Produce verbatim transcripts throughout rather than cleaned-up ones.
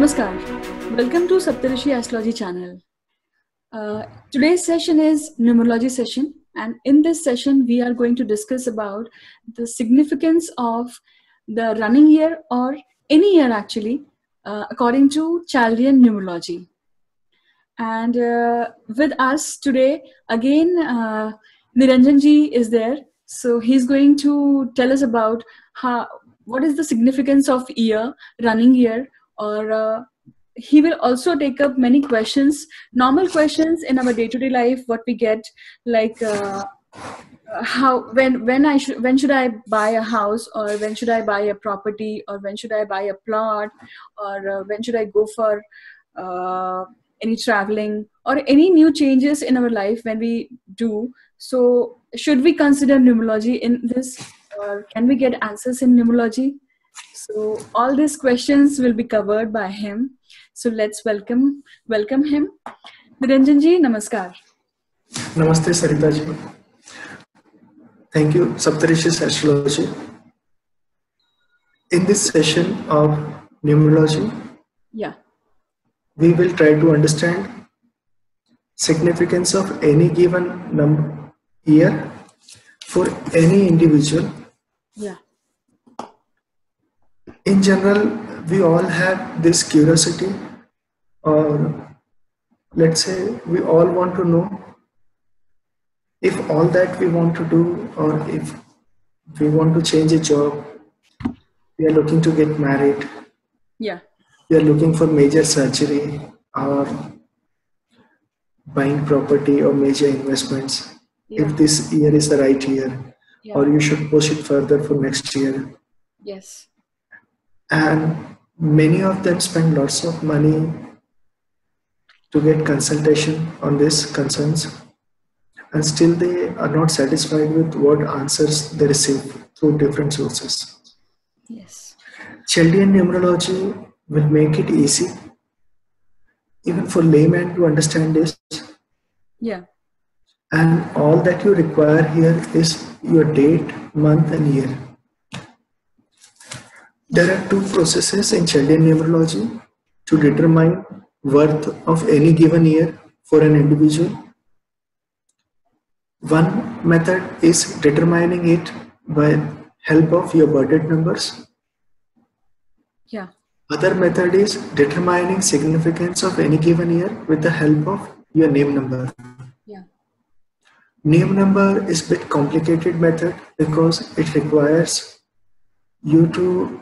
Namaskar. Welcome to Saptarishis Astrology channel. Uh, today's session is numerology session, and in this session we are going to discuss about the significance of the running year or any year actually uh, according to Chaldean Numerology. And uh, with us today again uh, Niranjan ji is there, so he's going to tell us about how what is the significance of year, running year, or uh, he will also take up many questions, normal questions in our day-to-day life, what we get, like uh, how when when I should when should I buy a house, or when should I buy a property, or when should I buy a plot, or uh, when should I go for uh, any traveling or any new changes in our life when we do. So should we consider numerology in this, or can we get answers in numerology? So all these questions will be covered by him. So let's welcome welcome him. Niranjan ji, namaskar. Namaste Sarita ji. Thank you, Saptarishis Astrology. In this session of numerology, yeah, we will try to understand significance of any given number year for any individual. Yeah. In general, we all have this curiosity, or let's say we all want to know if all that we want to do, or if we want to change a job, we are looking to get married, yeah, we are looking for major surgery, or buying property or major investments, yeah. if this year is the right year, yeah. or you should push it further for next year. Yes. And many of them spend lots of money to get consultation on these concerns, and still they are not satisfied with what answers they receive through different sources. Yes. Chaldean Numerology will make it easy even for laymen to understand this. Yeah. And all that you require here is your date, month and year. There are two processes in Chaldean Numerology to determine worth of any given year for an individual. One method is determining it by help of your birth date numbers. Yeah. Other method is determining significance of any given year with the help of your name number. Yeah. Name number is a bit complicated method because it requires you to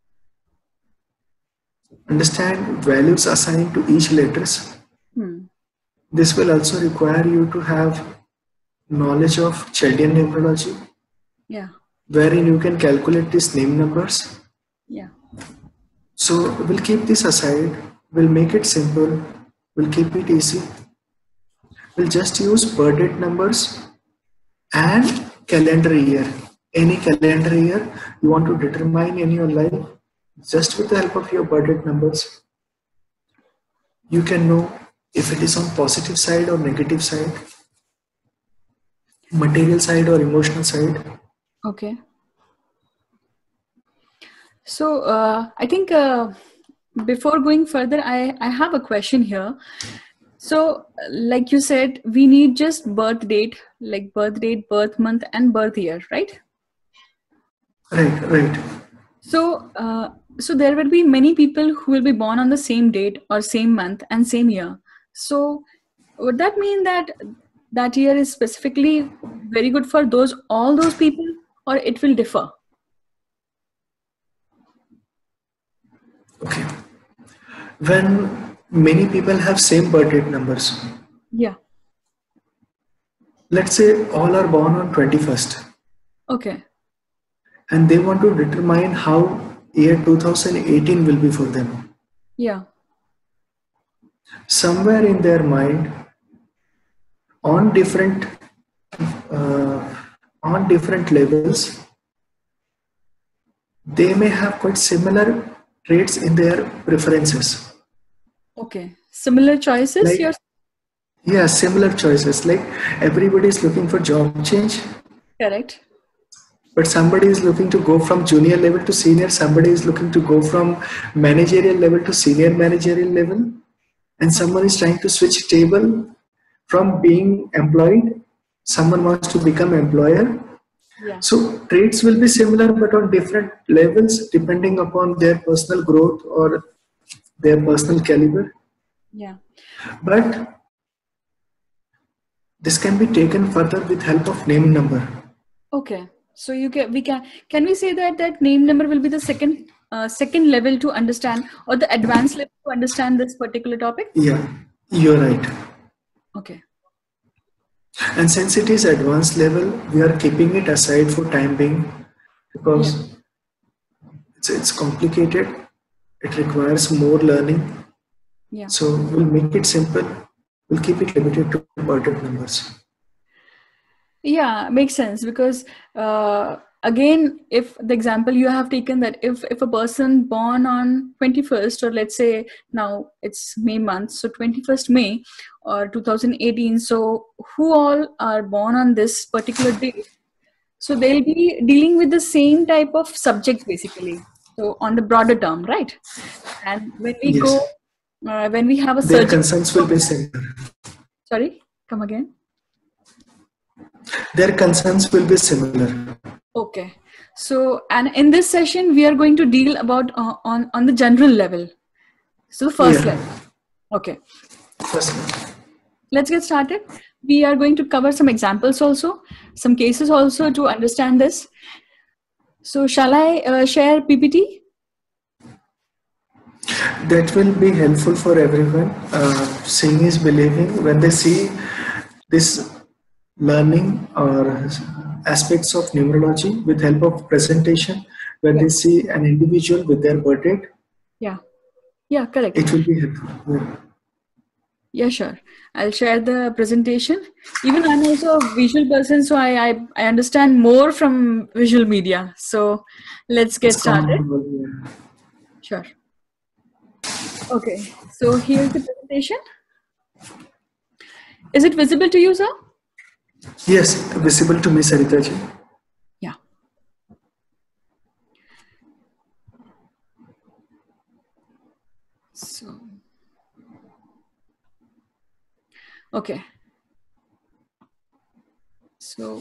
understand values assigned to each letters. Hmm. This will also require you to have knowledge of Chaldean Numerology, Yeah. wherein you can calculate these name numbers. Yeah. So we'll keep this aside, we'll make it simple, we'll keep it easy. We'll just use birth date numbers and calendar year. Any calendar year you want to determine in your life, just with the help of your birth date numbers, you can know if it is on positive side or negative side, material side or emotional side. Okay. So uh, I think uh, before going further, I, I have a question here. So like you said, we need just birth date, like birth date, birth month and birth year, right? Right, right. So, uh, so there will be many people who will be born on the same date or same month and same year. So would that mean that that year is specifically very good for those, all those people, or it will differ? Okay. When many people have same birth date numbers, yeah. Let's say all are born on twenty-first. Okay. And they want to determine how year two thousand eighteen will be for them. Yeah. Somewhere in their mind, on different uh, on different levels, they may have quite similar traits in their preferences. Okay. Similar choices? Like, You're... Yeah, similar choices. Like everybody is looking for job change. Correct. But somebody is looking to go from junior level to senior, somebody is looking to go from managerial level to senior managerial level, and someone is trying to switch table from being employed, someone wants to become employer. Yeah. So traits will be similar but on different levels depending upon their personal growth or their personal caliber. Yeah. But this can be taken further with help of name number. Okay. So you can we can can we say that that name number will be the second uh, second level to understand, or the advanced level to understand this particular topic? Yeah, you're right. Okay. And since it is advanced level, we are keeping it aside for time being because Yeah. it's, it's complicated. It requires more learning. Yeah. So we'll make it simple. We'll keep it limited to birth numbers. Yeah, makes sense, because uh, again, if the example you have taken, that if if a person born on twenty-first, or let's say now it's May month, so twenty-first May or two thousand eighteen, so who all are born on this particular date, so they'll be dealing with the same type of subjects basically, so on the broader term, right? And when we go, Yes. uh, when we have a Their surgical, concerns will be similar. sorry, come again. Their concerns will be similar. Okay. So, and in this session, we are going to deal about uh, on, on the general level. So the first Yeah. level. Okay. First. Let's get started. We are going to cover some examples also, some cases also to understand this. So shall I uh, share P P T? That will be helpful for everyone. Uh, seeing is believing. When they see this learning or aspects of numerology with help of presentation, when Yeah. they see an individual with their birth date, Yeah. Yeah, correct. it will be helpful. Yeah. Yeah, sure. I'll share the presentation. Even I'm also a visual person, so I, I, I understand more from visual media. So let's get It's started. comfortable. Yeah. Sure. Okay, so here's the presentation. Is it visible to you, sir? Yes, visible to me, Sarita ji. Yeah. So, okay. So,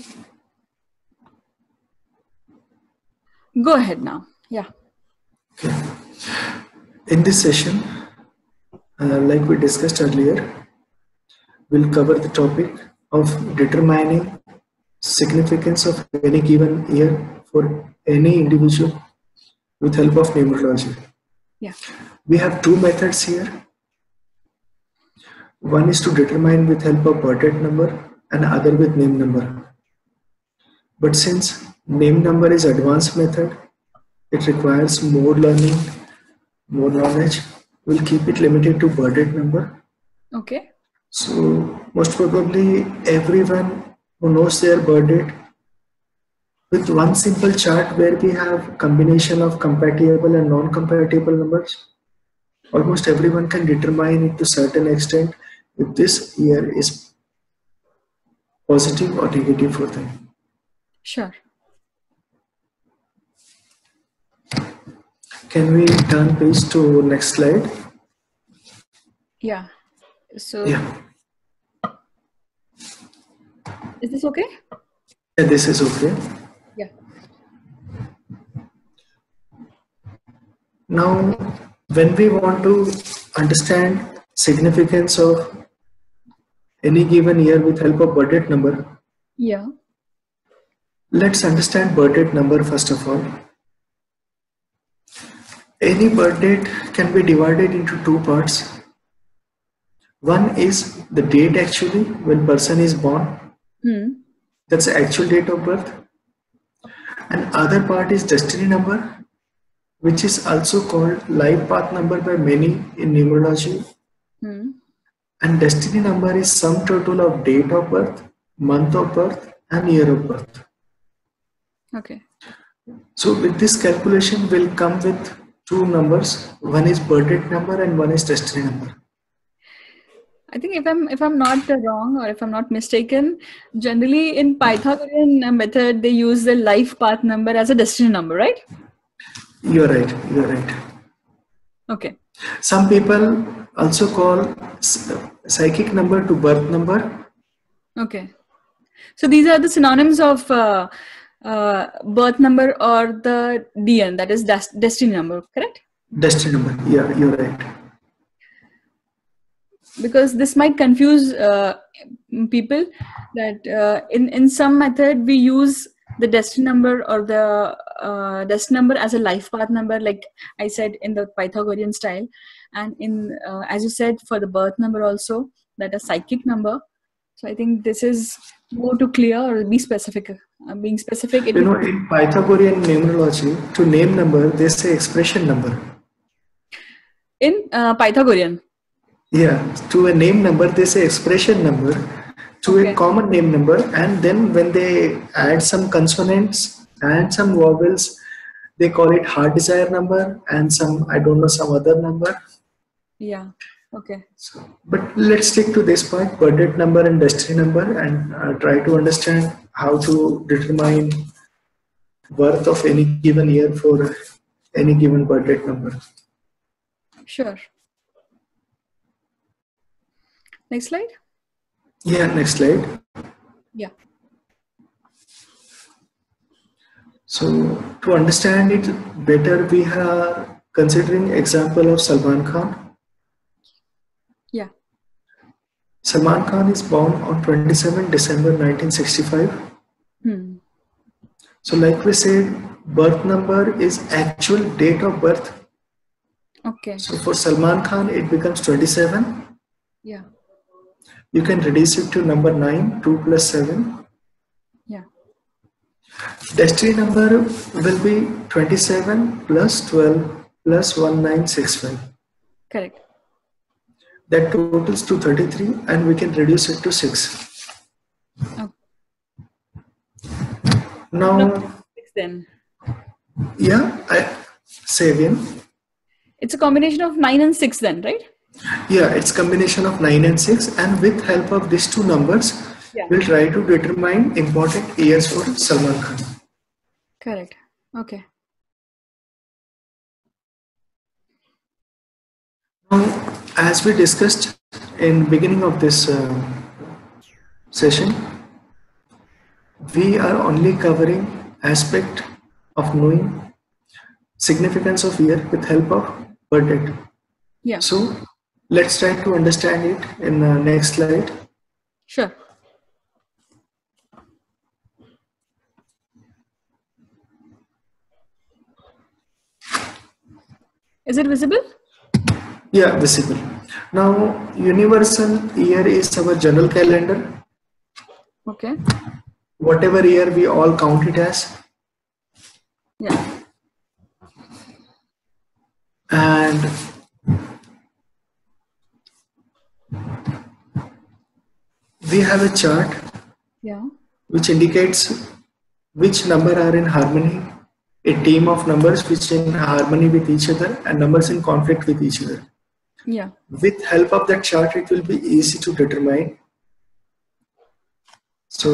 go ahead now. Yeah. Okay. In this session, uh, like we discussed earlier, we'll cover the topic of determining significance of any given year for any individual with help of numerology. Yeah. We have two methods here. One is to determine with help of birth date number and other with name number. But since name number is advanced method, it requires more learning, more knowledge. We'll keep it limited to birth date number. Okay. So most probably everyone who knows their birth date, with one simple chart where we have combination of compatible and non-compatible numbers, almost everyone can determine it to certain extent if this year is positive or negative for them. Sure. Can we turn page to next slide? Yeah. So, Yeah. is this okay? Yeah, this is okay. Yeah. Now, when we want to understand significance of any given year with help of birth date number, Yeah. let's understand birth date number first of all. Any birth date can be divided into two parts. One is the date actually when person is born. Hmm. That's the actual date of birth. And other part is destiny number, which is also called life path number by many in numerology. Hmm. And destiny number is sum total of date of birth, month of birth, and year of birth. Okay. So with this calculation will come with two numbers. One is birth date number and one is destiny number. I think if I'm if I'm not wrong or if I'm not mistaken, generally in Pythagorean method they use the life path number as a destiny number, right? You're right. You're right. Okay. Some people also call psychic number to birth number. Okay. So these are the synonyms of uh, uh, birth number or the D N, that is des- destiny number, correct? Destiny number. Yeah, you're right. Because this might confuse uh, people that uh, in in some method we use the destiny number or the uh, destiny number as a life path number, like I said, in the Pythagorean style, and in uh, as you said for the birth number also, that a psychic number. So I think this is more to clear or be specific. Uh, being specific, it You will. know, in Pythagorean numerology, to name number, they say expression number. In uh, Pythagorean. Yeah, to a name number, they say expression number, to Okay. a common name number, and then when they add some consonants and some vowels, they call it heart desire number and some, I don't know, some other number. Yeah. Okay. So, but let's stick to this part, birth date number and destiny number, and uh, try to understand how to determine birth of any given year for any given birth date number. Sure. Next slide. Yeah, next slide. Yeah. So to understand it better, we are considering example of Salman Khan. Yeah. Salman Khan is born on twenty-seventh December nineteen sixty-five. Hmm. So like we said, birth number is actual date of birth. Okay. So for Salman Khan, it becomes twenty-seven. Yeah. You can reduce it to number nine, two plus seven. Yeah. Destiny number will be twenty-seven plus twelve plus one nine six five. Correct. That totals to thirty-three, and we can reduce it to six. Okay. Now, Six then. yeah, I say again. It's a combination of nine and six then, right? Yeah, it's combination of nine and six, and with help of these two numbers, Yeah. we'll try to determine important years for Salman Khan. Correct. Okay. Now, as we discussed in beginning of this uh, session, we are only covering aspect of knowing significance of year with help of birth date. Yeah. So let's try to understand it in the next slide. Sure. Is it visible? Yeah, visible. Now, universal year is our general calendar. Okay. Whatever year we all count it as. Yeah. And we have a chart Yeah. which indicates which number are in harmony, a team of numbers which are in harmony with each other and numbers in conflict with each other. Yeah. With help of that chart, it will be easy to determine. So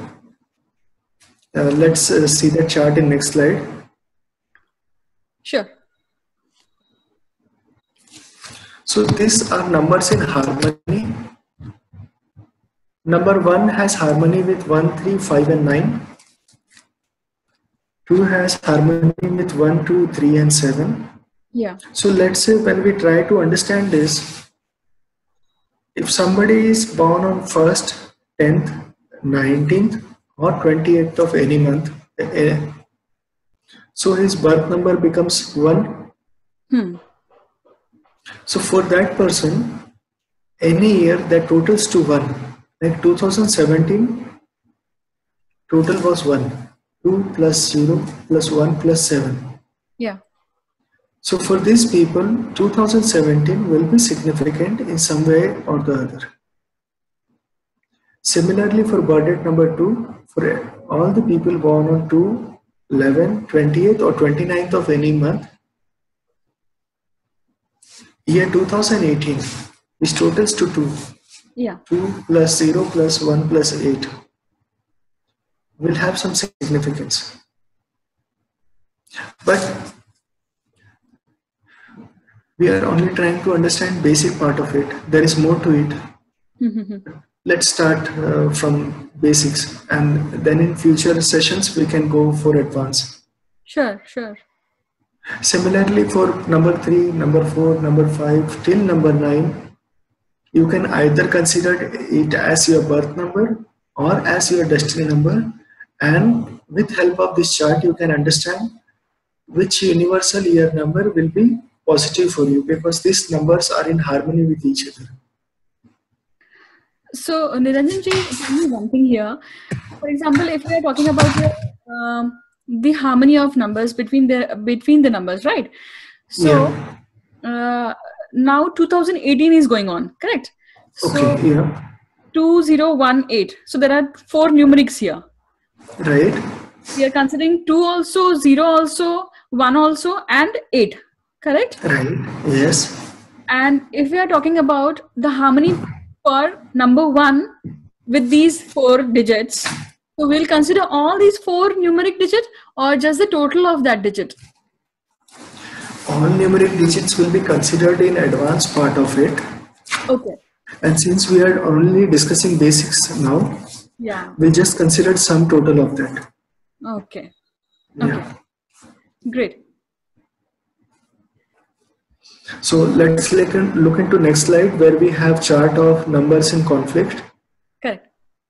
uh, let's uh, see the chart in next slide. Sure. So these are numbers in harmony. Number one has harmony with one, three, five and nine. two has harmony with one, two, three and seven. Yeah. So let's say when we try to understand this, if somebody is born on first, tenth, nineteenth or twenty-eighth of any month, eh, so his birth number becomes one. Hmm. So for that person, any year that totals to one, like two thousand seventeen, total was one. two plus zero plus one plus seven. Yeah. So for these people, two thousand seventeen will be significant in some way or the other. Similarly, for birth date number two, for all the people born on two, eleven, twentieth or twenty-ninth of any month, year two thousand eighteen, which totals to two. Yeah. two plus zero plus one plus eight will have some significance. But we are only trying to understand basic part of it. There is more to it. Let's start uh, from basics, and then in future sessions we can go for advanced. Sure, sure. Similarly, for number three, number four, number five, till number nine, you can either consider it as your birth number or as your destiny number, and with help of this chart you can understand which universal year number will be positive for you, because these numbers are in harmony with each other. So, Niranjan ji, tell me one thing here. For example, if we are talking about the, um, the harmony of numbers between the between the numbers, right? So, yeah. uh, now two thousand eighteen is going on, correct? Okay, so, yeah. two thousand eighteen. So, there are four numerics here. Right. We are considering two also, zero also, one also, and eight, correct? Right, yes. And if we are talking about the harmony for number one with these four digits, so we'll consider all these four numeric digits or just the total of that digit? All numeric digits will be considered in advanced part of it. Okay. And since we are only discussing basics now, yeah, we'll just consider some total of that. Okay. Yeah. Okay. Great. So let's look, in, look into next slide where we have chart of numbers in conflict. Correct.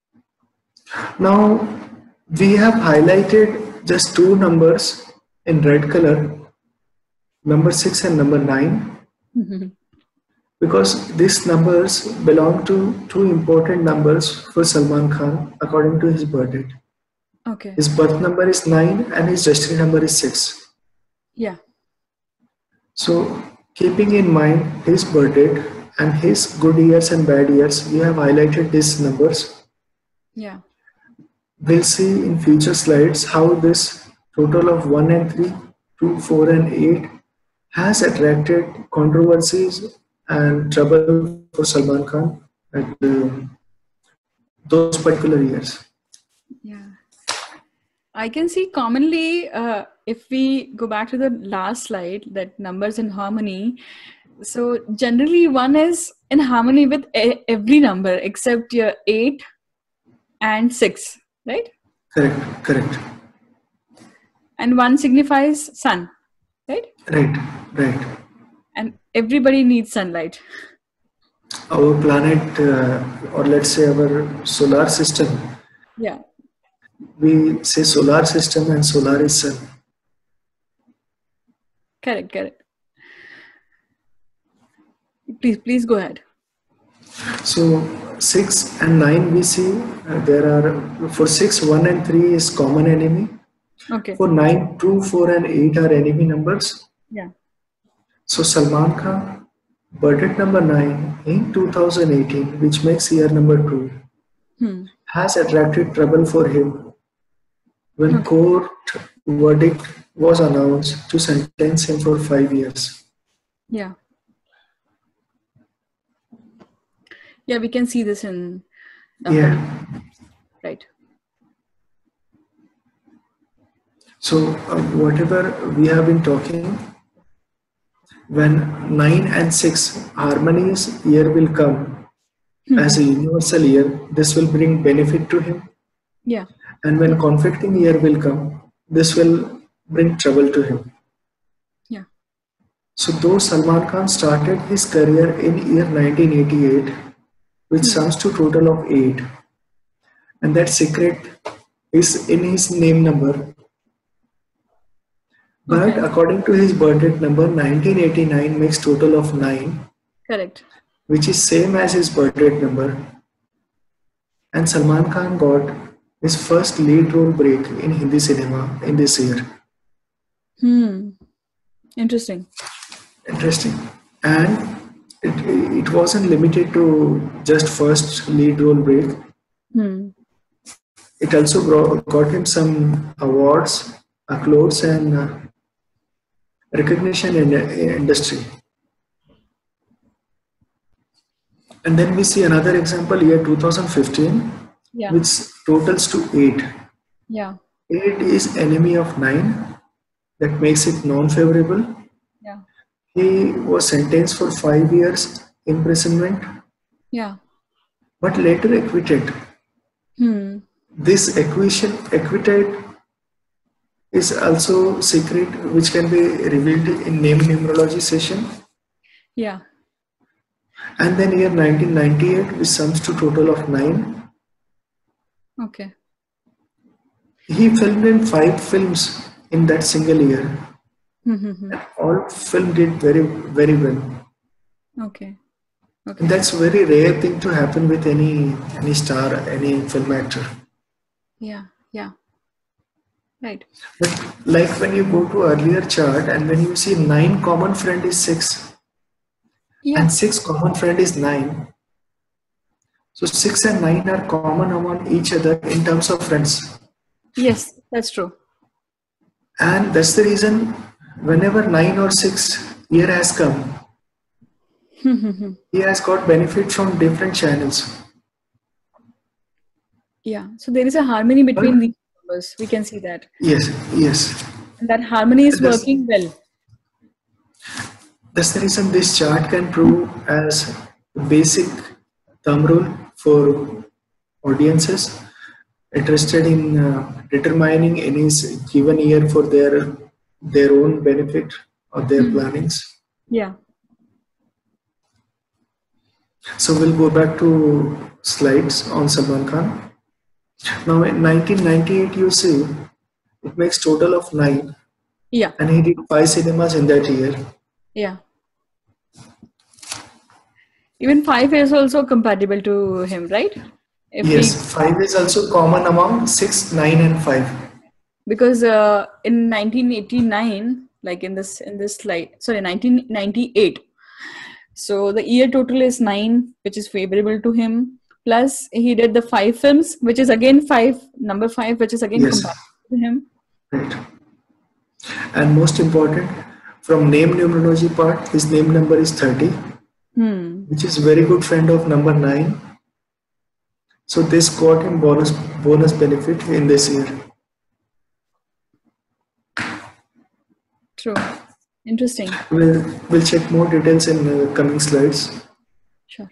Now we have highlighted just two numbers in red color, number six and number nine, mm-hmm. because these numbers belong to two important numbers for Salman Khan according to his birth date. Okay. His birth number is nine and his destiny number is six. Yeah. So keeping in mind his birth date and his good years and bad years, we have highlighted these numbers. Yeah. We'll see in future slides how this total of one and three, two, four and eight has attracted controversies and trouble for Salman Khan at uh, those particular years. Yeah. I can see commonly, uh, if we go back to the last slide, that numbers in harmony. So generally one is in harmony with a every number except your eight and six, right? Correct, correct. And one signifies sun, right? Right, right. And everybody needs sunlight. Our planet, uh, or let's say our solar system. Yeah. We say solar system and solar is sun. Correct, correct. Please, please go ahead. So six and nine we see uh, there are, for six, one and three is common enemy. Okay. For nine, two, four and eight are enemy numbers. Yeah. So Salman Khan, birth date number nine in two thousand eighteen, which makes year number two, hmm. has attracted trouble for him when okay. court verdict was announced to sentence him for five years. Yeah. Yeah, we can see this in the yeah. whole, right. So uh, whatever we have been talking, when nine and six harmonious year will come hmm. as a universal year, this will bring benefit to him. Yeah. And when conflicting year will come, this will bring trouble to him. Yeah. So though Salman Khan started his career in year nineteen eighty-eight, which hmm. sums to total of eight, and that secret is in his name number. But okay. according to his birth date number, nineteen eighty-nine makes total of nine. Correct. Which is same as his birth date number. And Salman Khan got his first lead role break in Hindi cinema in this year. Hmm. Interesting. Interesting. And it, it wasn't limited to just first lead role break. Hmm. It also brought, got him some awards, accolades and uh, recognition in the industry. And then we see another example, year two thousand fifteen, Yeah. which totals to eight. Yeah. eight is enemy of nine. That makes it non-favorable. Yeah. He was sentenced for five years imprisonment, Yeah. but later acquitted. Hmm. This acquisition, acquitted is also secret, which can be revealed in name numerology session. Yeah. And then year nineteen ninety-eight, which sums to total of nine. Okay. He filmed in five films in that single year. Mm-hmm. All film did very, very well. Okay. Okay. And that's a very rare thing to happen with any any star, any film actor. Yeah. Yeah. Right. But like when you go to earlier chart and when you see nine common friend is six, Yeah. and six common friend is nine. So six and nine are common among each other in terms of friends. Yes, that's true. And that's the reason whenever nine or six year has come, he has got benefit from different channels. Yeah. So there is a harmony between But, these numbers. We can see that. yes, yes. And that harmony is That's- working well. That's the reason this chart can prove as a basic thumb rule for audiences interested in uh, determining any s- given year for their their own benefit or their Hmm. plannings. Yeah. So we'll go back to slides on Salman Khan. Now in nineteen ninety-eight, you see it makes total of nine, Yeah. and he did five cinemas in that year. Yeah. Even five is also compatible to him, right? If Yes, we, five is also common among six, nine, and five. because uh, in nineteen eighty-nine, like in this in this slide, sorry, nineteen ninety-eight. So the year total is nine, which is favorable to him. Plus he did the five films, which is again five, number five, which is again Yes. compatible to him. Right. And most important, from name numerology part, his name number is thirty, Hmm. which is very good friend of number nine. So this got him bonus bonus benefit in this year. True. Interesting. We'll we'll check more details in uh, coming slides. Sure.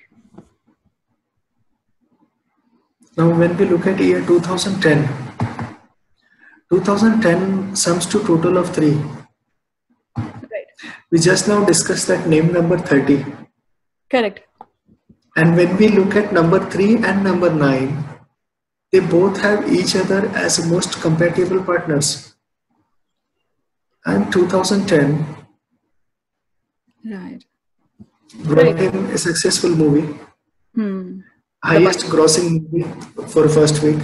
Now, when we look at year two thousand ten, two thousand ten sums to total of three. Right. We just now discussed that name number thirty. Correct. And when we look at number three and number nine, they both have each other as most compatible partners. And two thousand ten Right. brought Right. him a successful movie, Hmm. highest grossing movie for first week.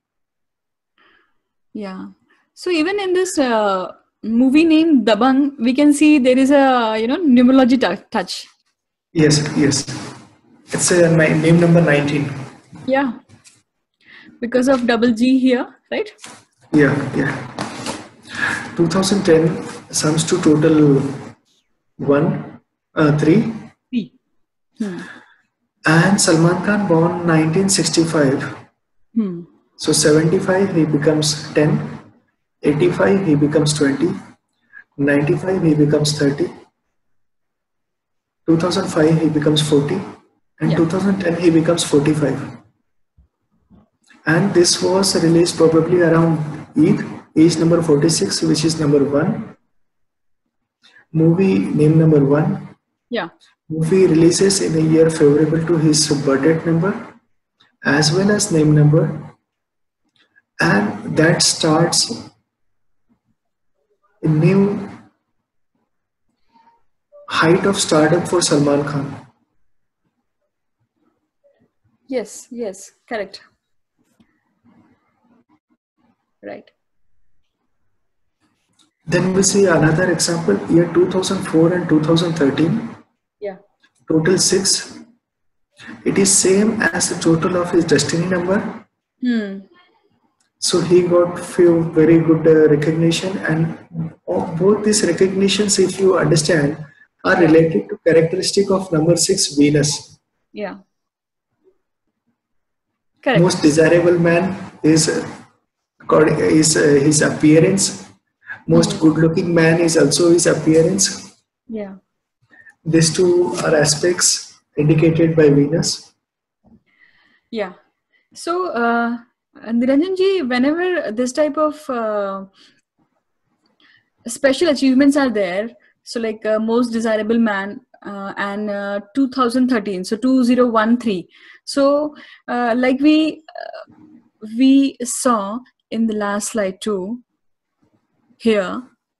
Yeah. So even in this uh, movie named Dabang, we can see there is a you know numerology tou- touch. Yes, yes. It's a ni- name number nineteen. Yeah. Because of double G here, right? Yeah, yeah. two thousand ten sums to total one, uh, three. P. Hmm. And Salman Khan born nineteen sixty-five. Hmm. So seventy-five he becomes ten, eighty-five he becomes twenty, ninety-five he becomes thirty, two thousand five he becomes forty, and Yeah. two thousand ten he becomes forty-five. And this was released probably around Eid, age number forty-six, which is number one. Movie name number one. Yeah. Movie releases in a year favorable to his birth date number as well as name number, and that starts a new height of stardom for Salman Khan. Yes. Yes. Correct. Right. Then we see another example, year two thousand four and two thousand thirteen, Yeah. total six. It is same as the total of his destiny number. Hmm. So he got few very good uh, recognition, and of both these recognitions, if you understand, are Yeah. related to characteristic of number six, Venus. Yeah. Correct. Most desirable man is according is uh, his appearance. Most Mhm. good-looking man is also his appearance. Yeah. These two are aspects indicated by Venus. Yeah. So, uh, Niranjan ji, whenever this type of uh, special achievements are there, so like uh, most desirable man uh, and uh, two thousand thirteen, so two thousand thirteen. So, uh, like we uh, we saw in the last slide too here.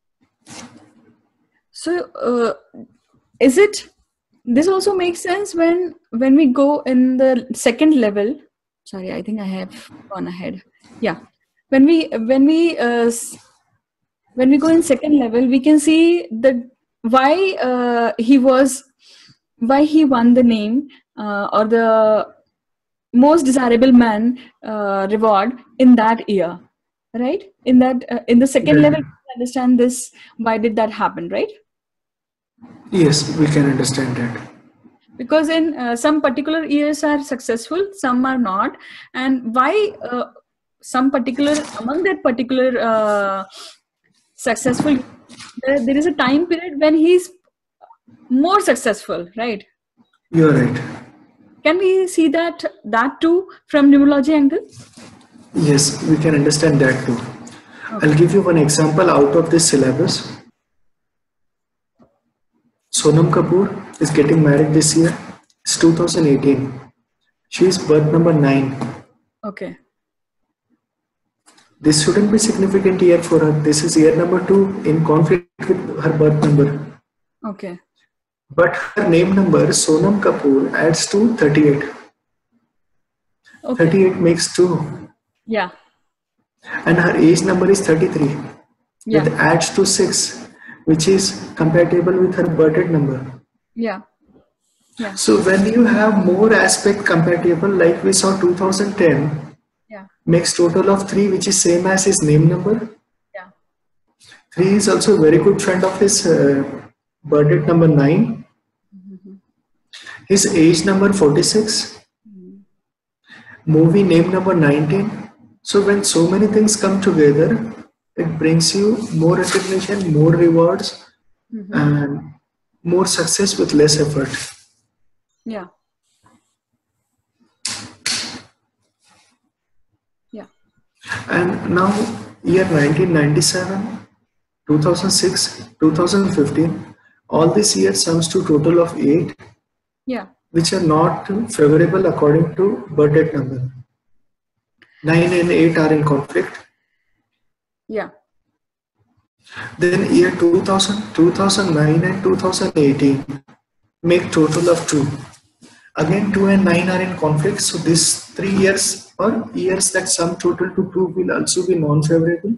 So, uh, is it? This also makes sense when when we go in the second level. Sorry, I think I have gone ahead. Yeah, when we when we uh, s- when we go in second level, we can see that why uh, he was why he won the name uh, or the most desirable man uh, reward in that year, right? In that uh, in the second level, Right. we understand this. Why did that happen, right? Yes, we can understand that. Because in uh, some particular years are successful, some are not, and why uh, some particular among that particular uh, successful, there, there is a time period when he's more successful, right? You're right. Can we see that that too from numerology angle? Yes, we can understand that too. I'll Okay. give you one example out of this syllabus. Sonam Kapoor is getting married this year. It's two thousand eighteen. She is birth number nine. Okay. This shouldn't be significant year for her. This is year number two in conflict with her birth number. Okay. But her name number, Sonam Kapoor, adds to thirty-eight. Okay. thirty-eight makes two. Yeah. And her age number is thirty-three. Yeah. It adds to six, which is compatible with her birth date number. Yeah. Yeah. So when you have more aspect compatible, like we saw two thousand ten, Yeah. makes total of three, which is same as his name number. Yeah. three is also a very good friend of his uh, birth date number nine. His age number forty-six. Movie name number nineteen. So when so many things come together, it brings you more recognition, more rewards, and more success with less effort. Yeah. Yeah. And now year nineteen ninety-seven, two thousand six, two thousand fifteen, all these years sums to total of eight, Yeah. which are not favorable according to birth date number. nine and eight are in conflict. Yeah. Then year two thousand, two thousand nine and two thousand eighteen make total of two. Again two and nine are in conflict, so these three years or years that sum total to two will also be non-favorable.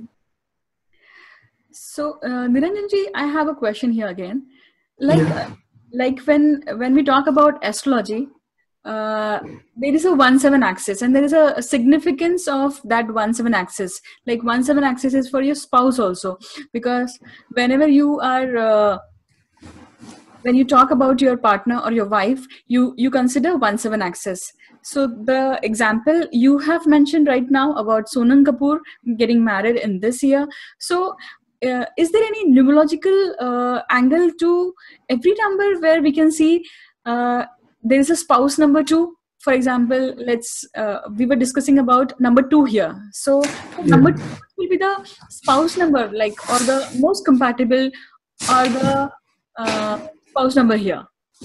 So, uh, Niranjan ji, I have a question here again. Like, Yeah. uh, like when when we talk about astrology, uh, there is a one seven axis, and there is a, a significance of that one seven axis. Like one seven axis is for your spouse also, because whenever you are uh, when you talk about your partner or your wife, you you consider one seven axis. So the example you have mentioned right now about Sonam Kapoor getting married in this year. So uh, is there any numerological uh, angle to every number where we can see uh, there is a spouse number two? For example, let's uh, we were discussing about number two here. So number Yeah. two will be the spouse number, like, or the most compatible, or the uh, spouse number here.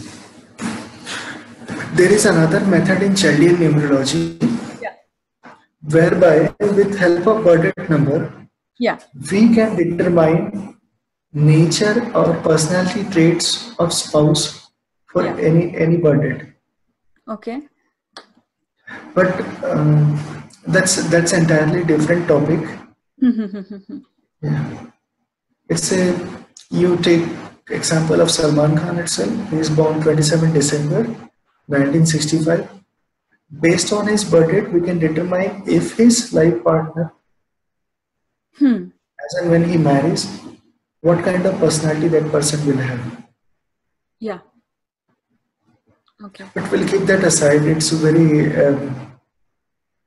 There is another method in Chaldean Numerology Yeah. whereby with help of birth date number Yeah. we can determine nature or personality traits of spouse for Yeah. any any birth date. Okay. But um, that's that's entirely different topic. Yeah. It's a you take example of Salman Khan itself. He is born twenty-seventh December nineteen sixty-five. Based on his birth date, we can determine if his life partner, Hmm. as and when he marries, what kind of personality that person will have. Yeah. Okay. But we'll keep that aside. It's very um,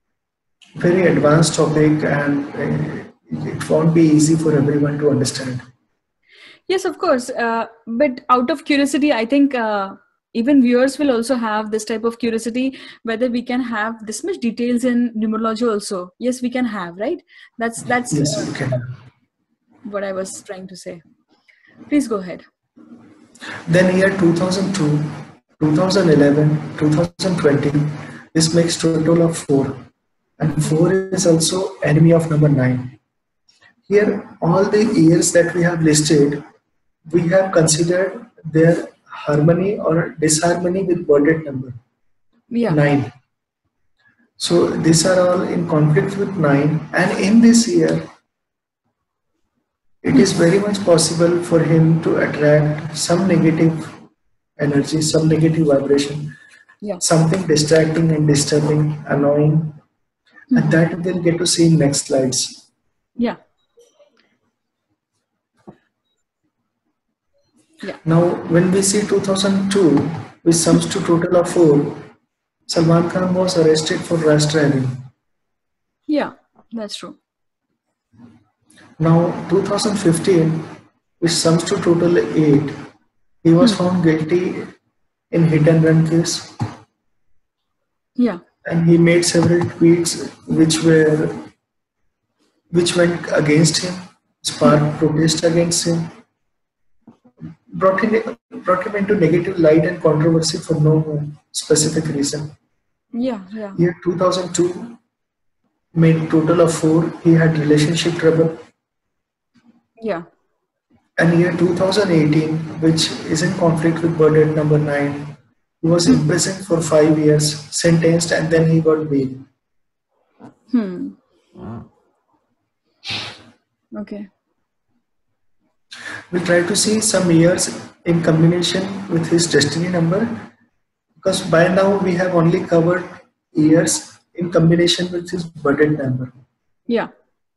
very advanced topic, and uh, it won't be easy for everyone to understand. Yes, of course. Uh, but out of curiosity, I think uh, even viewers will also have this type of curiosity, whether we can have this much details in numerology also. Yes, we can have, right? That's that's Yes, uh, you can. what I was trying to say. Please go ahead. Then year two thousand two, two thousand eleven, two thousand twenty, this makes total of four. And four is also enemy of number nine. Here, all the years that we have listed, we have considered their harmony or disharmony with birth number, Yeah. nine. So these are all in conflict with nine, and in this year, it is very much possible for him to attract some negative energy, some negative vibration, Yeah. something distracting and disturbing, annoying, and that we'll get to see in next slides. Yeah. Yeah. Now, when we see two thousand two, which sums to total of four, Salman Khan was arrested for rash driving. Yeah, that's true. Now, two thousand fifteen, which sums to total eight, he was found guilty in hit and run case. Yeah. And he made several tweets which were which went against him, sparked protest against him, brought him brought him into negative light and controversy for no specific reason. Yeah, yeah. Year two thousand two made total of four. He had relationship trouble. Yeah. And year two thousand eighteen, which is in conflict with birth number nine, he was imprisoned for five years, sentenced, and then he got bail. Hmm. Okay. We'll try to see some years in combination with his destiny number, because by now we have only covered years in combination with his birth number. Yeah.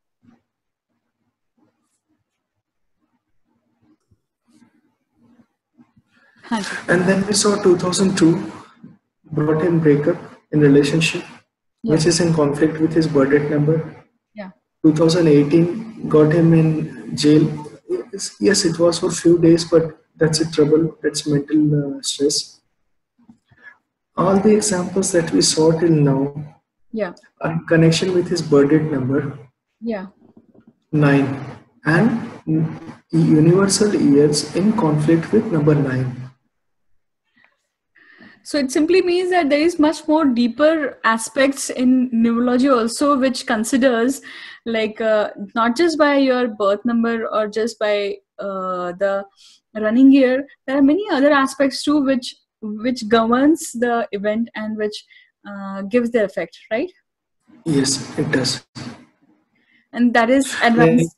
And then we saw two thousand two brought him breakup in relationship, Yeah. which is in conflict with his birth number. Yeah. two thousand eighteen got him in jail. Yes, yes, it was for few days, but that's a trouble. That's mental uh, stress. All the examples that we saw till now Yeah. are in connection with his birth number. Yeah. Nine, and universal years in conflict with number nine. So it simply means that there is much more deeper aspects in numerology also, which considers like uh, not just by your birth number or just by uh, the running year. There are many other aspects too, which which governs the event and which uh, gives the effect, right? Yes, it does. And that is advanced.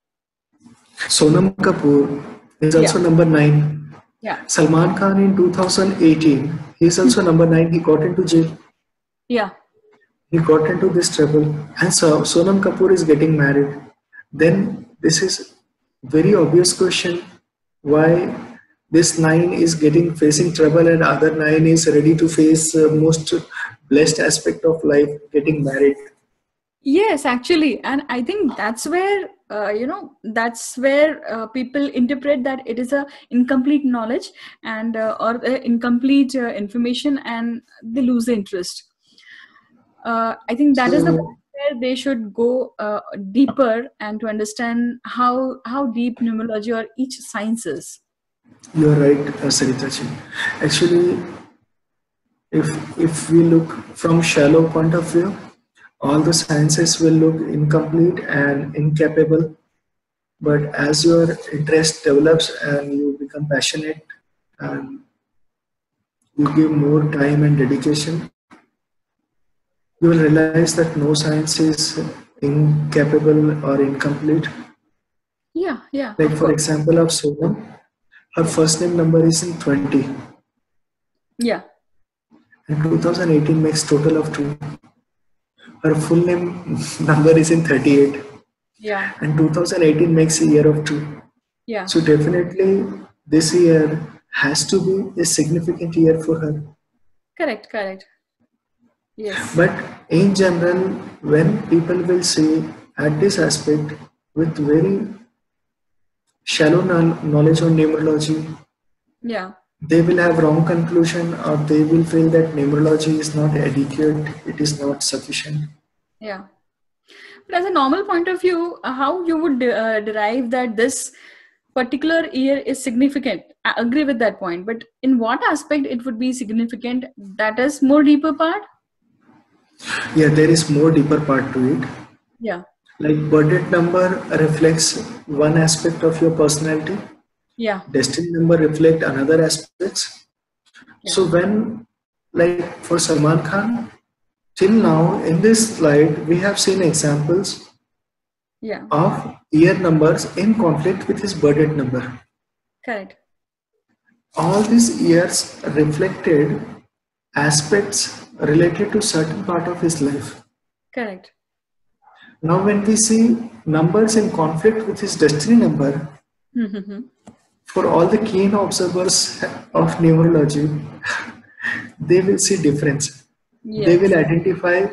Sonam Kapoor is also Yeah. number nine. Yeah. Salman Khan in two thousand eighteen, he is also number nine. He got into jail. Yeah. He got into this trouble. And so Sonam Kapoor is getting married. Then this is very obvious question, why this nine is getting facing trouble and other nine is ready to face uh, most blessed aspect of life, getting married. Yes, actually, and I think that's where uh, you know that's where uh, people interpret that it is a incomplete knowledge and uh, or uh, incomplete uh, information, and they lose the interest. Uh, I think that is the So- point where they should go uh, deeper and to understand how how deep numerology or each science is. You are right, uh, Sarita ji. Actually, if if we look from shallow point of view, all the sciences will look incomplete and incapable. But as your interest develops and you become passionate and you give more time and dedication, you will realize that no science is incapable or incomplete. Yeah, yeah. Like of for course. example of Sonam, her first name number is in twenty. Yeah, And two thousand eighteen makes total of two. Her full name number is in thirty-eight. yeah, And two thousand eighteen makes a year of two. yeah. So definitely this year has to be a significant year for her. Correct, correct. Yes. But in general, when people will see at this aspect with very shallow kno- knowledge on numerology, Yeah. they will have wrong conclusion, or they will feel that numerology is not adequate, it is not sufficient. Yeah. But as a normal point of view, uh, how you would uh, derive that this particular year is significant? I agree with that point, but in what aspect it would be significant? That is more deeper part. Yeah, there is more deeper part to it. Yeah. Like birth date number reflects one aspect of your personality, Yeah. destiny number reflect another aspects. Yeah. So when, like for Salman Khan, till now in this slide we have seen examples Yeah. of year numbers in conflict with his birth date number. Correct. All these years reflected aspects related to certain part of his life. Correct. Now when we see numbers in conflict with his destiny number, Mm-hmm. for all the keen observers of numerology, they will see difference. They will Yes. identify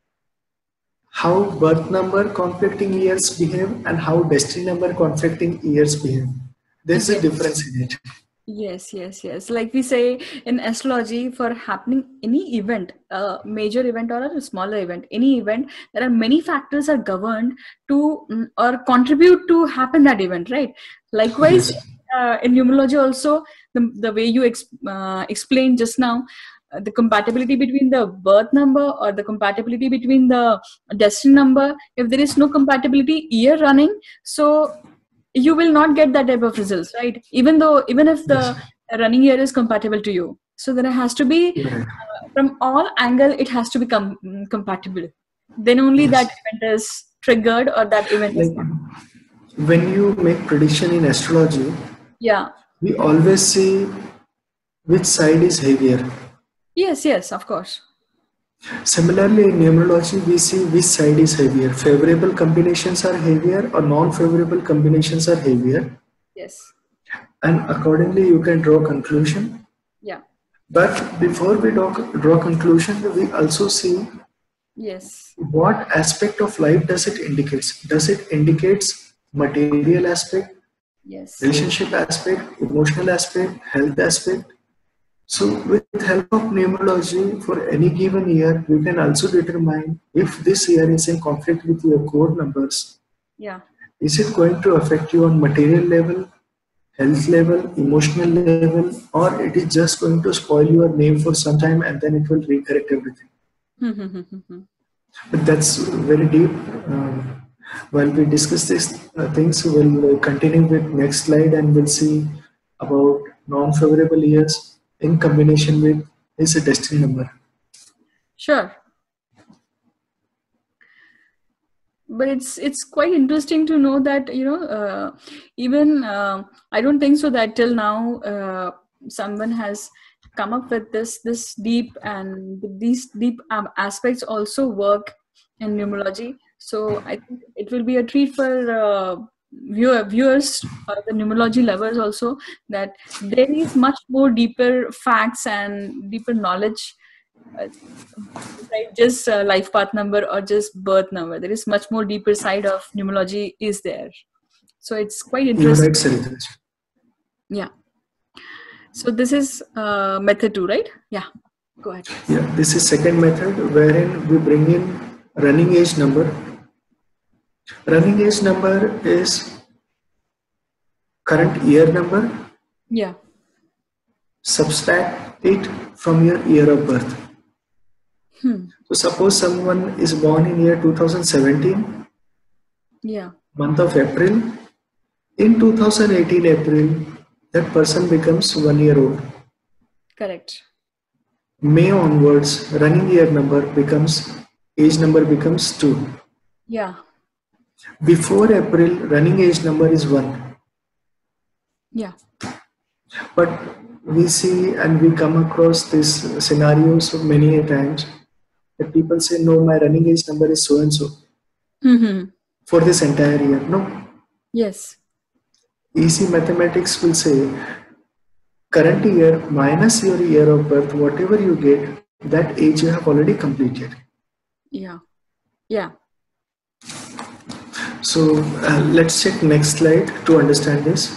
how birth number conflicting years behave and how destiny number conflicting years behave. There's a Yes. difference in it. Yes, yes, yes. Like we say in astrology, for happening any event, a major event or a smaller event, any event, there are many factors are governed to mm, or contribute to happen that event, right? Likewise, Yes. uh, in numerology also, the, the way you ex, uh, explained just now, uh, the compatibility between the birth number or the compatibility between the destiny number, if there is no compatibility year running, so you will not get that type of results, right? Even though, even if Yes. the running year is compatible to you, so then it has to be Right. uh, from all angle, it has to be com- mm, compatible. Then only that Yes. event is triggered or that event is Like not. when you make prediction in astrology, Yeah. we always see which side is heavier. Yes. Yes. Of course. Similarly, in numerology, we see which side is heavier. Favorable combinations are heavier or non-favorable combinations are heavier. Yes. And accordingly, you can draw conclusion. Yeah. But before we draw, draw conclusion, we also see Yes. what aspect of life does it indicates. Does it indicates material aspect, Yes. relationship aspect, emotional aspect, health aspect? So with help of numerology for any given year, you can also determine if this year is in conflict with your core numbers. Yeah. Is it going to affect you on material level, health level, emotional level, or it is just going to spoil your name for some time and then it will recorrect everything? But that's very deep. Um, while we discuss these uh, things, we'll uh, continue with next slide and we'll see about non-favorable years in combination with his destiny number. Sure. But it's it's quite interesting to know that, you know, uh, even uh, I don't think so that till now uh, someone has come up with this this deep, and these deep um, aspects also work in numerology. So I think it will be a treat for uh, viewer, viewers or the numerology lovers also, that there is much more deeper facts and deeper knowledge uh, besides just uh, life path number or just birth number. There is much more deeper side of numerology is there. So it's quite You're interesting. right, Sarita. Yeah. So this is uh, method two, right? Yeah. Go ahead. Yeah, this is second method wherein we bring in running age number. Running age number is current year number. Yeah. Subtract it from your year of birth. Hmm. So suppose someone is born in year two thousand seventeen, Yeah. month of April. In two thousand eighteen April, that person becomes one year old. Correct. May onwards, running year number becomes, age number becomes two. Yeah. Before April, running age number is one. Yeah. But we see and we come across these scenarios many a times that people say, no, my running age number is so and so Mm-hmm. for this entire year. No, Yes. easy mathematics will say current year minus your year of birth, whatever you get, that age you have already completed. Yeah. Yeah. So uh, let's check next slide to understand this.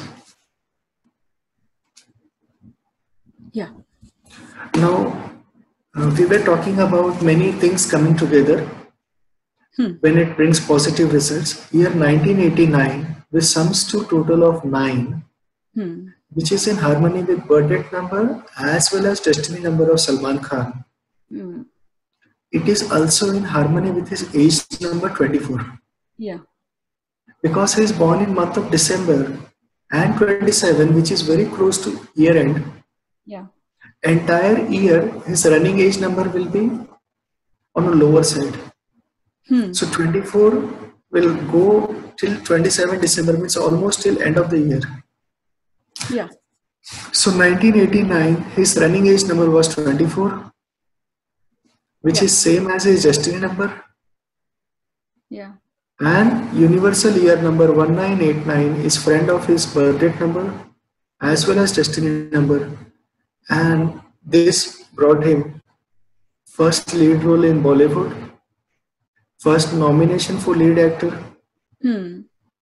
Yeah. Now, uh, we were talking about many things coming together Hmm. when it brings positive results. Year nineteen eighty-nine, which sums to total of nine, Hmm. which is in harmony with birth date number as well as destiny number of Salman Khan. Hmm. It is also in harmony with his age number twenty-four. Yeah. Because he is born in month of December and twenty-seven, which is very close to year end. Yeah. Entire year, his running age number will be on a lower side. Hmm. So twenty-four will go till twenty-seven December, means almost till end of the year. Yeah. So nineteen eighty-nine, his running age number was twenty-four, which Yeah. is same as his destiny number. Yeah. And universal year number one nine eight nine is friend of his birth date number as well as destiny number. And this brought him first lead role in Bollywood, first nomination for lead actor, Hmm.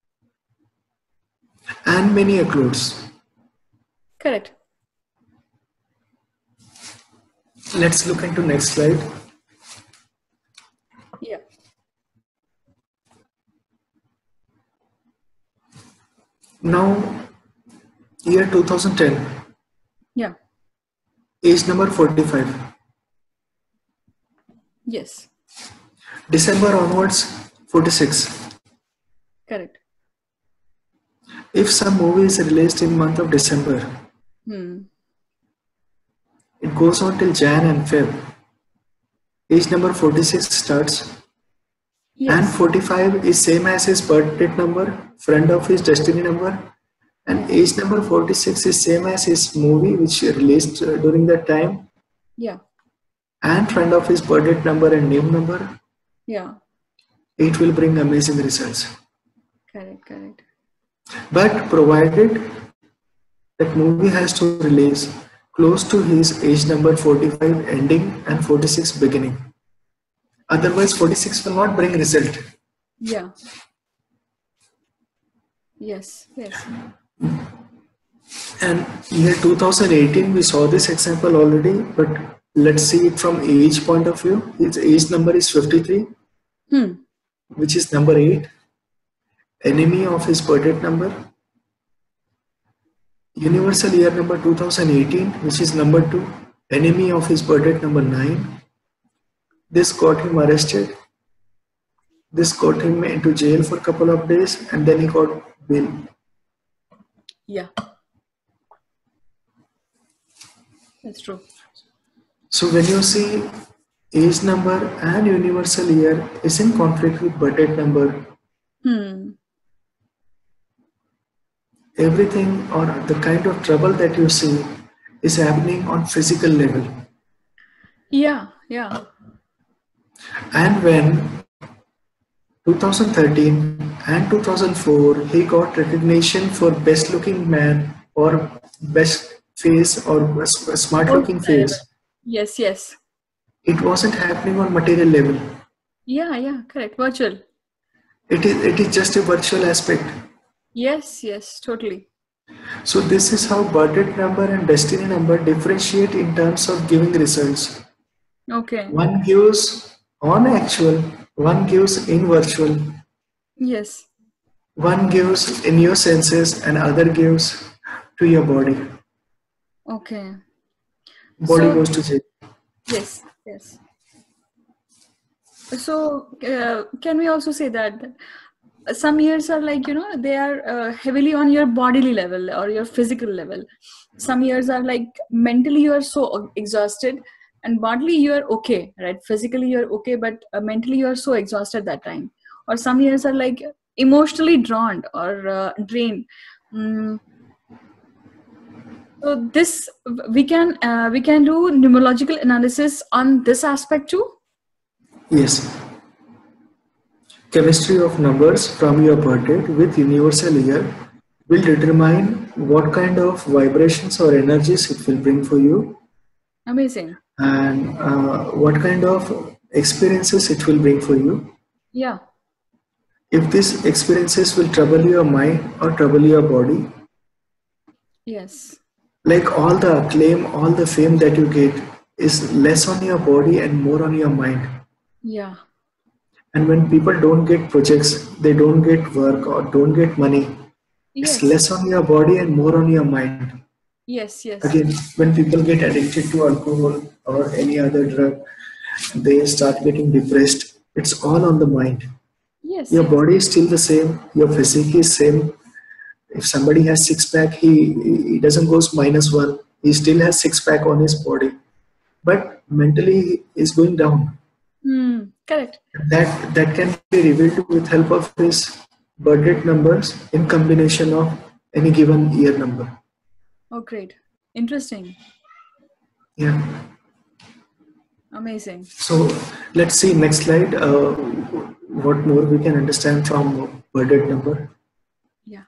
and many accolades. Correct. Let's look into next slide. Yeah. Now, year two thousand ten, Yeah. age number forty-five. Yes. December onwards, forty-six. Correct. If some movie is released in month of December, Hmm. it goes on till Jan and Feb. Age number forty-six starts. Yes. And forty-five is same as his birth date number, friend of his destiny number. And age number forty-six is same as his movie which released uh, during that time. Yeah. And friend of his birth date number and name number. Yeah. It will bring amazing results. Correct. Correct. But provided that movie has to release close to his age number forty-five ending and forty-six beginning. Otherwise, forty-six will not bring result. Yeah. Yes. Yes. And year two thousand eighteen, we saw this example already, but let's see it from age point of view. His age number is fifty-three, Hmm. which is number eight. Enemy of his birth date number. Universal year number two thousand eighteen, which is number two. Enemy of his birth date number nine. This got him arrested. This got him into jail for a couple of days, and then he got bail. Yeah. That's true. So when you see age number and universal year is in conflict with birth date number, Hmm. everything or the kind of trouble that you see is happening on physical level. Yeah. Yeah. And when two thousand thirteen and two thousand four he got recognition for best looking man or best face or smart looking face, Yes. Yes. it wasn't happening on material level. Yeah. Yeah. Correct. Virtual. It is, it is just a virtual aspect. Yes. Yes. Totally. So this is how birth date number and destiny number differentiate in terms of giving results. Okay. One gives on actual, one gives in virtual, Yes. one gives in your senses and other gives to your body. Okay. Body So- goes to jail. Yes. Yes. So uh, can we also say that some years are like, you know, they are uh, heavily on your bodily level or your physical level. Some years are like mentally you are so exhausted, and bodily you are okay, right? Physically you are okay, but uh, mentally you are so exhausted that time. Or some years are like emotionally drawn or uh, drained. Mm. So this we can uh, we can do numerological analysis on this aspect too. Yes. Chemistry of numbers from your birth date with universal year will determine what kind of vibrations or energies it will bring for you. Amazing. and uh, what kind of experiences it will bring for you. Yeah. If these experiences will trouble your mind or trouble your body, Yes. like all the acclaim, all the fame that you get is less on your body and more on your mind. Yeah. And when people don't get projects, they don't get work or don't get money, it's Yes. less on your body and more on your mind. Yes. Yes. Again, when people get addicted to alcohol or any other drug, they start getting depressed. It's all on the mind. Yes. Your Yes. body is still the same, your physique is same. If somebody has six pack, he he doesn't go minus one. He still has six pack on his body, but mentally he is going down. Hmm. Correct. That that can be revealed with help of his birth date numbers in combination of any given year number. Oh, great. Interesting. Yeah. Amazing. So let's see next slide. Uh, what more we can understand from birth date number? Yeah.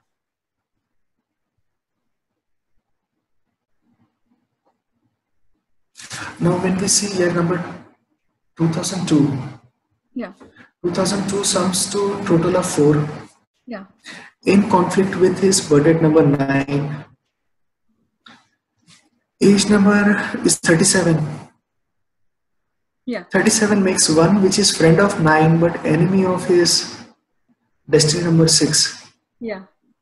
Now, when we see year number two thousand two, Yeah. two thousand two sums to total of four. Yeah. In conflict with his birth date number nine. Age number is thirty-seven. Yeah. thirty-seven makes one, which is friend of nine, but enemy of his destiny number six. Yeah.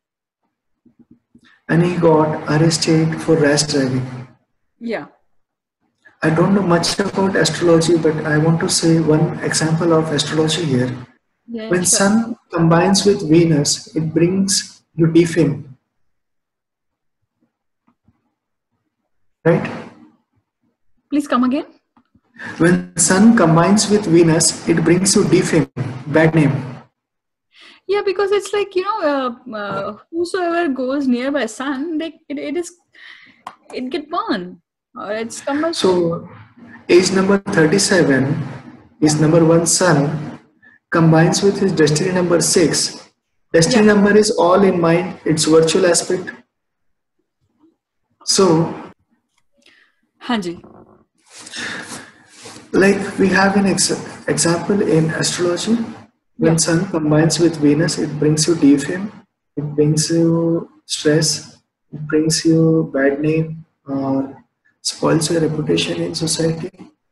And he got arrested for rash driving. Yeah. I don't know much about astrology, but I want to say one example of astrology here. Yeah. When Sure. Sun combines with Venus, it brings you defame. Right? Please come again. When Sun combines with Venus, it brings you defame, bad name. Yeah, because it's like, you know, uh, uh, whosoever goes nearby sun, they it, it is it get burned or it's combusted. So, age number thirty-seven, his number one Sun combines with his destiny number six. Destiny Yeah. number is all in mind, it's virtual aspect. So, Hanji. like we have an ex example in astrology, when Yeah. Sun combines with Venus, it brings you defame, it brings you stress, it brings you bad name, or spoils your reputation in society.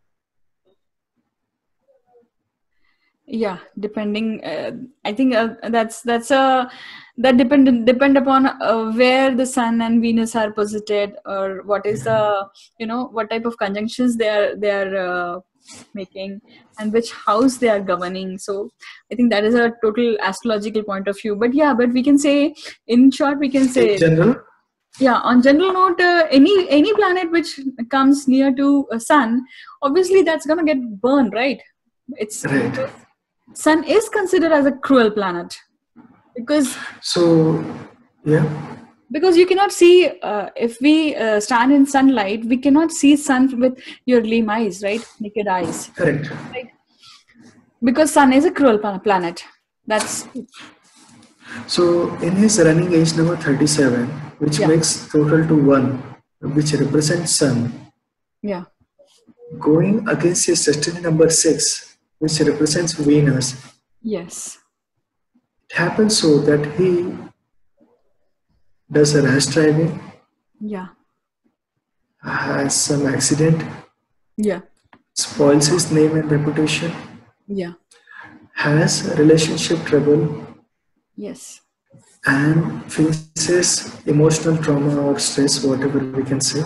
Yeah, depending. Uh, I think uh, that's that's a that depend depend upon uh, where the Sun and Venus are posited, or what is the you know what type of conjunctions they are they are uh, making, and which house they are governing. So I think that is a total astrological point of view. But yeah, but we can say in short, we can In say general, yeah. On general note, uh, any any planet which comes near to a Sun, obviously that's gonna get burned, right? It's right. because Sun is considered as a cruel planet because So, yeah, because you cannot see uh, if we uh, stand in sunlight, we cannot see sun with your lame eyes, right? Naked eyes, correct. right? Because Sun is a cruel pla- planet. That's So, in his running age number thirty-seven, which yeah, makes total to one, which represents Sun, yeah, going against his destiny number six, which represents Venus, yes, it happens so that he does a rash driving, yeah, has some accident, yeah, spoils his name and reputation, yeah, has relationship trouble, yes, and faces emotional trauma or stress, whatever we can say.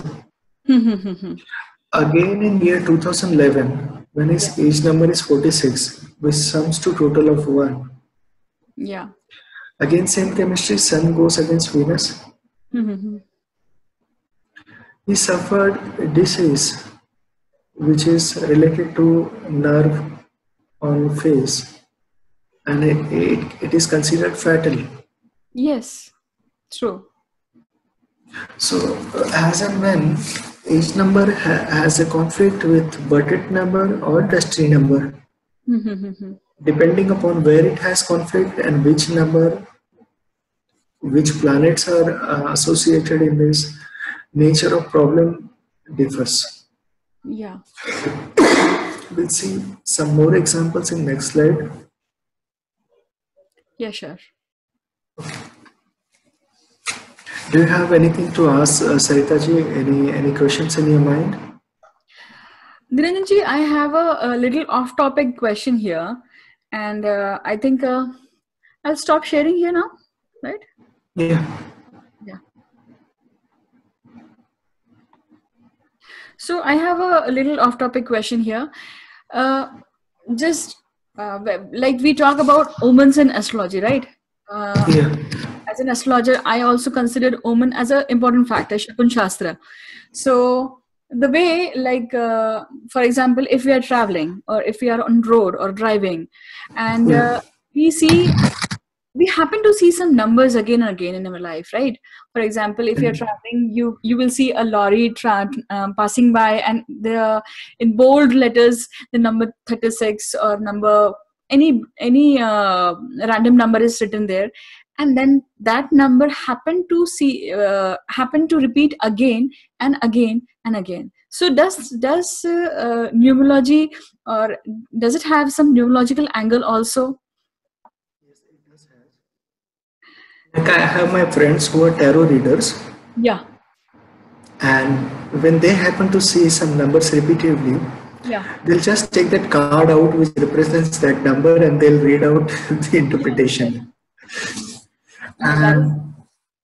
Again in year two thousand eleven, when his yeah, age number is forty-six, which sums to total of one. yeah, Again same chemistry, Sun goes against Venus. He suffered a disease which is related to nerve on face, and it, it, it is considered fatal. yes, true, So uh, as and when each number ha- has a conflict with birth date number or destiny number, depending upon where it has conflict and which number, which planets are uh, associated in this, nature of problem differs. Yeah. We'll see some more examples in next slide. Yeah, sure. Do you have anything to ask, uh, Sarita ji? Any any questions in your mind? Niranjan ji, I have a, a little off-topic question here, and uh, I think uh, I'll stop sharing here now, right? Yeah. Yeah. So I have a, a little off-topic question here. Uh, just uh, like we talk about omens in astrology, right? Uh, Yeah. as an astrologer, I also consider omen as an important factor, Shakun Shastra. So the way, like, uh, for example, if we are traveling or if we are on road or driving, and uh, Yeah. we see, we happen to see some numbers again and again in our life, right? For example, if you're traveling, you you will see a lorry tra- um, passing by, and the in bold letters the number thirty-six or number any any uh, random number is written there, and then that number happened to see uh, happen to repeat again and again and again. So does does uh, uh, numerology, or does it have some numerological angle also? Yes, it does have. Like I have my friends who are tarot readers, Yeah. and when they happen to see some numbers repeatedly, Yeah. they'll just take that card out which represents that number and they'll read out the interpretation. Yeah, that is, And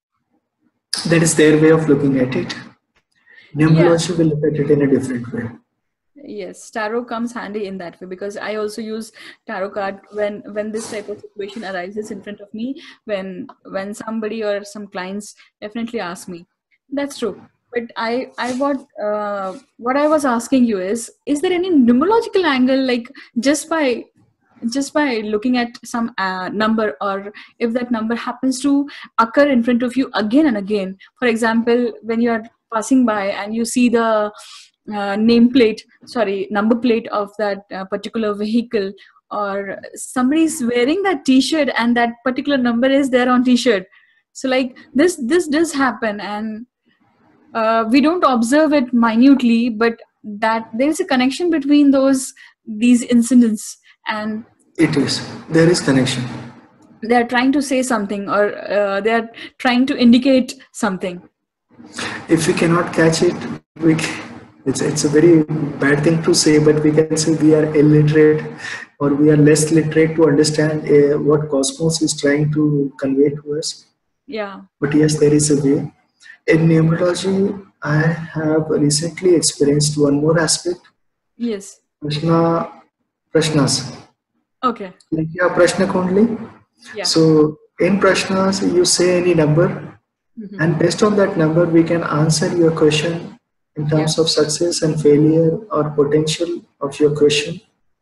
that is their way of looking at it. yeah. Numerology will look at it in a different way. Yes, tarot comes handy in that way, because I also use tarot card when when this type of situation arises in front of me, when when somebody or some clients definitely ask me. That's true. But I I what uh, what I was asking you is is there any numerological angle, like just by just by looking at some uh, number, or if that number happens to occur in front of you again and again? For example, when you are passing by and you see the uh, name plate, sorry, number plate of that uh, particular vehicle, or somebody's wearing that t-shirt and that particular number is there on t-shirt. So like this this does happen, and uh, we don't observe it minutely, but that there is a connection between those these incidents, and It is. There is connection. they are trying to say something, or uh, they are trying to indicate something. If we cannot catch it, we c- it's it's a very bad thing to say, but we can say we are illiterate or we are less literate to understand uh, what cosmos is trying to convey to us. Yeah. But yes, there is a way. In numerology, I have recently experienced one more aspect. Yes. Prashna, Prashnas. Okay. Like your Prashna Kundli. Yeah. So in Prashnas, you say any number, Mhm. and based on that number, we can answer your question in Yeah. terms of success and failure or potential of your question.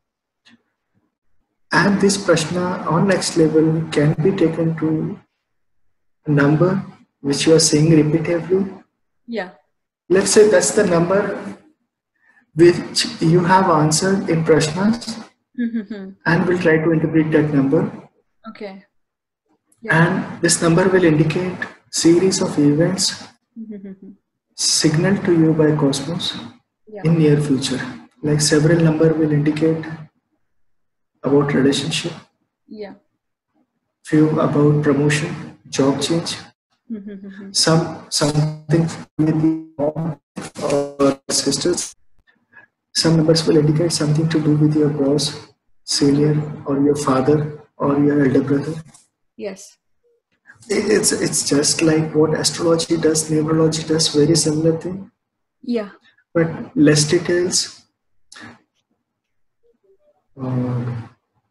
And this Prashna on next level can be taken to a number which you are saying repeatedly. Yeah. Let's say that's the number which you have answered in Prashnas, Mhm. and we'll try to interpret that number. Okay. Yeah. And this number will indicate series of events Mhm. signaled to you by Cosmos Yeah. in near future. Like several number will indicate about relationship, Yeah. few about promotion, job change, Mhm. some something with the mom or sisters. Some numbers will indicate something to do with your boss, senior, or your father, or your elder brother. Yes. It's it's just like what astrology does, numerology does, very similar thing, Yeah. but less details. Uh,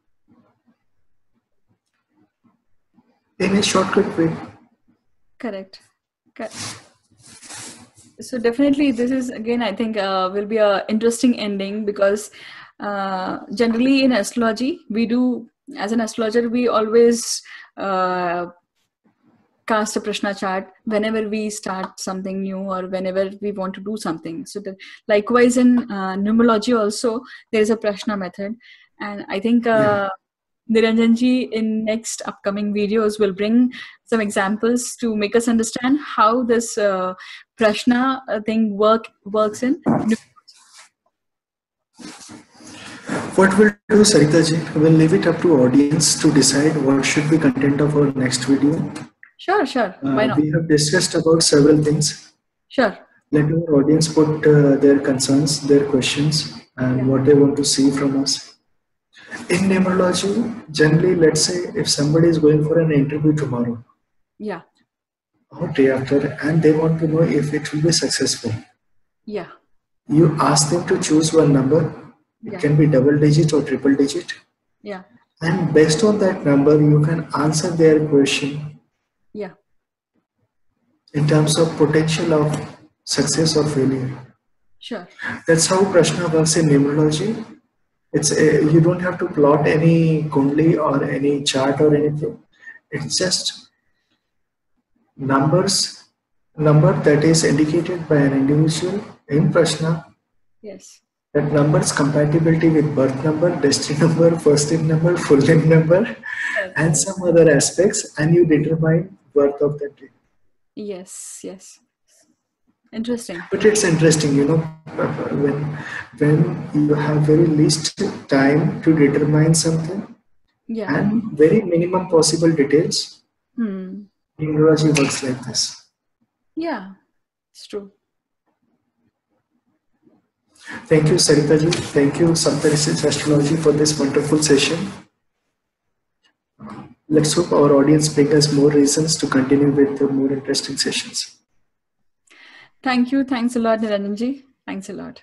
in a shortcut way. Correct. Correct. So definitely this is, again, I think uh, will be a interesting ending, because uh, generally in astrology we do, as an astrologer, we always uh, cast a prashna chart whenever we start something new or whenever we want to do something. So the, likewise in uh, numerology also there is a prashna method, and I think Yeah. uh, Niranjan ji in next upcoming videos will bring some examples to make us understand how this uh, prashna uh, thing work works in numerology. What we'll do, Sarita ji, we'll leave it up to audience to decide what should be content of our next video. Sure, sure. Why Uh, not? we have discussed about several things. Sure. Let our audience put uh, their concerns, their questions, and Yeah. what they want to see from us. In numerology, generally, let's say if somebody is going for an interview tomorrow Yeah. or day after, and they want to know if it will be successful, Yeah. you ask them to choose one number. It Yeah. can be double digit or triple digit. Yeah. And based on that number, you can answer their question Yeah. in terms of potential of success or failure. Sure. That's how Prashna works in numerology. It's a, you don't have to plot any kundli or any chart or anything. It's just numbers, number that is indicated by an individual in Prashna. Yes. That number's compatibility with birth number, destiny number, first name number, full name number, and Correct. some other aspects, and you determine birth of that day. Yes. Yes. Interesting. But it's interesting, you know, when when you have very least time to determine something Yeah. and very minimum possible details, Hmm. numerology works like this. Yeah. It's true. Thank you, Sarita ji. Thank you, Saptarishis Astrology, for this wonderful session. Let's hope our audience brings us more reasons to continue with the more interesting sessions. Thank you. Thanks a lot, Niranjanji. Thanks a lot.